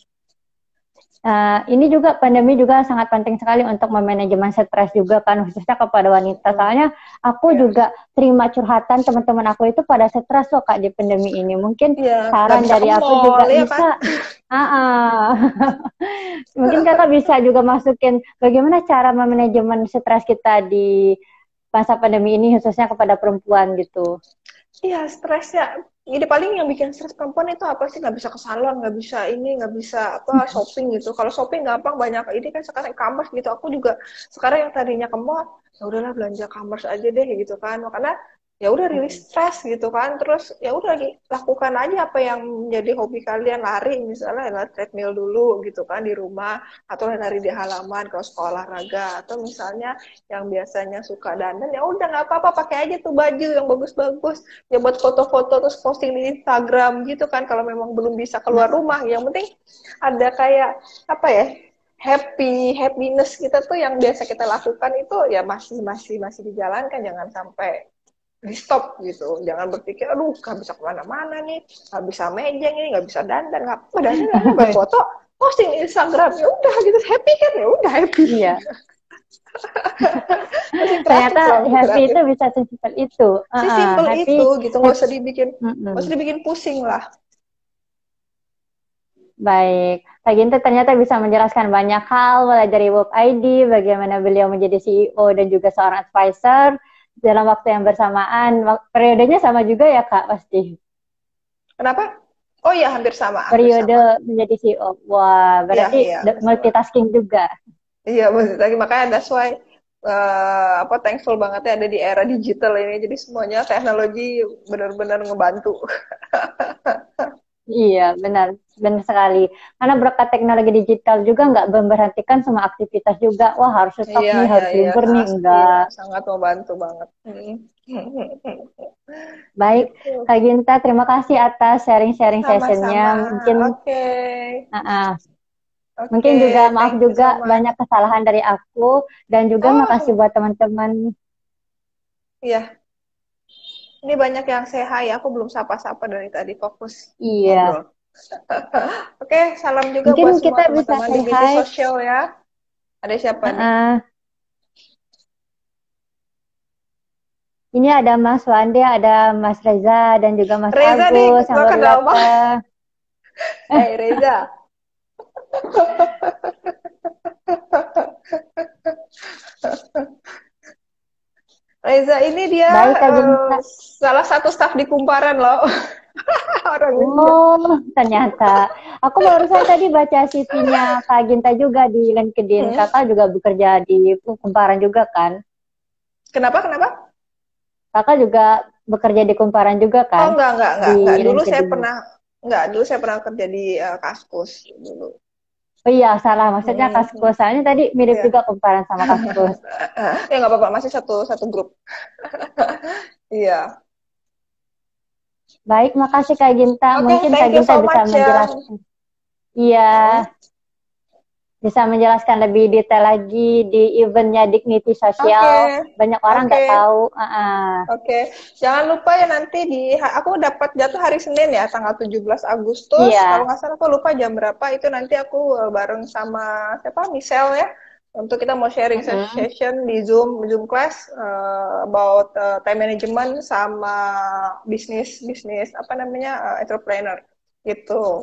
Nah, ini juga pandemi juga sangat penting sekali untuk memanajemen stres juga kan khususnya kepada wanita. Hmm, Soalnya aku ya, juga terima curhatan teman-teman aku itu pada stres loh Kak di pandemi ini. Mungkin ya nggak saran bisa ke dari aku mall juga ya kan. bisa. Ah, ah. Mungkin kakak bisa juga masukin bagaimana cara memanajemen stres kita di masa pandemi ini khususnya kepada perempuan gitu. Iya, stresnya. Jadi paling yang bikin stres perempuan itu apa sih? Nggak bisa ke salon, nggak bisa ini, nggak bisa apa shopping gitu. Kalau shopping gampang banyak. Ini kan sekarang e-commerce gitu. Aku juga sekarang yang tadinya ke mall, ya udahlah belanja commerce aja deh gitu kan. Karena ya udah rilis stres gitu kan. Terus ya udah lakukan aja apa yang menjadi hobi kalian, lari misalnya lewat treadmill dulu gitu kan di rumah, atau lari di halaman kalau sekolah olahraga, atau misalnya yang biasanya suka dandan ya udah nggak apa-apa, pakai aja tuh baju yang bagus-bagus ya buat foto-foto terus posting di Instagram gitu kan kalau memang belum bisa keluar rumah. Yang penting ada kayak apa ya, happy happiness kita tuh yang biasa kita lakukan itu ya masih masih masih dijalankan, jangan sampai di stop gitu. Jangan berpikir aduh nggak bisa kemana-mana nih, nggak bisa mejeng ini, nggak bisa dandan, nggak apa dandan dandan buat foto posting di Instagram ya udah gitu, happy kan, ya udah happy. Iya. Masih kreatif Ternyata loh, masih happy kreatif. itu bisa sesimpel itu. Uh-uh, Sesimpel happy, itu gitu, nggak happy. usah dibikin nggak usah Mm-mm. dibikin pusing lah. Baik, Kak Ginta ternyata bisa menjelaskan banyak hal, mulai dari Web I D, bagaimana beliau menjadi C E O dan juga seorang advisor dalam waktu yang bersamaan. Wak- Periodenya sama juga ya Kak, pasti. Kenapa? Oh iya, hampir sama, hampir Periode sama. menjadi C E O. Wah, Iya, berarti iya, de- hampir sama. multitasking juga. Iya, maksud lagi makanya that's why eh, apa thankful banget ya ada di era digital ini. Jadi semuanya teknologi benar-benar ngebantu. Iya, benar, benar sekali. Karena berkat teknologi digital juga nggak memberhentikan semua aktivitas juga. Wah, harus stop Iya, nih, iya, harus iya, libur nih. sangat, iya, Enggak. sangat membantu banget. Hmm. Baik, Gitu. Kak Ginta, terima kasih atas sharing-sharing sessionnya. Sama-sama. Mungkin Oke. uh, uh, Oke, mungkin juga maaf thank you juga so much. banyak kesalahan dari aku dan juga makasih Oh, buat teman-teman. iya. Ini banyak yang say hi, aku belum sapa-sapa dari tadi, fokus Iya, ngobrol. Oke, salam juga mungkin buat semua kita bisa teman-teman di say media hi. sosial ya. Ada siapa Uh, nih? uh. Ini ada Mas Wande, ada Mas Reza dan juga Mas Reza nih, Agus yang gua baru kenal mah. datang. Hey Reza. Reza ini dia Baik, Kak eh, Ginta. salah satu staf di Kumparan loh. Orang ini. Oh, ternyata. Aku barusan tadi baca C V-nya Kak Ginta juga di LinkedIn. Hmm. Kakak juga bekerja di Kumparan juga kan? Kenapa? Kenapa? Kakak juga bekerja di Kumparan juga Oh kan? enggak, enggak, enggak, Di enggak. Dulu saya LinkedIn. pernah enggak, dulu saya pernah kerja di eh, Kaskus dulu. Oh iya, salah. Maksudnya Hmm, Kaskus. Soalnya tadi mirip ya. juga Kumparan sama Kaskus. Ya nggak apa-apa, masih satu satu grup. Iya. Baik, makasih Kak Ginta. Oke, Mungkin Kak thank you Ginta so bisa much ya. menjelaskan. Iya, Mm-mm. bisa menjelaskan lebih detail lagi di eventnya Dignity Oke, Sosial. Banyak orang oke, nggak tahu. Uh-uh. oke. Jangan lupa ya nanti di aku dapat jatuh hari Senin ya, tanggal tujuh belas Agustus. Kalau Iya. nggak salah aku lupa jam berapa itu, nanti aku eh, bareng sama siapa Michelle ya. Untuk kita mau sharing Mm-mm. session di Zoom Zoom class eh, about eh, time management sama bisnis bisnis apa namanya eh, entrepreneur gitu.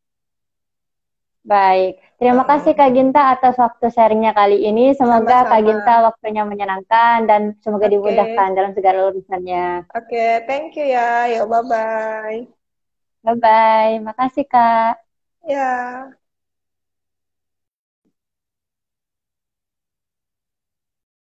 Baik, terima kasih Mm-mm. Kak Ginta atas waktu sharingnya kali ini. Semoga Kak Sama-sama. Ginta waktunya menyenangkan dan semoga Oke, dimudahkan dalam segala urusannya. oke, thank you ya. Yo, bye-bye. Bye-bye, makasih Kak. Ya.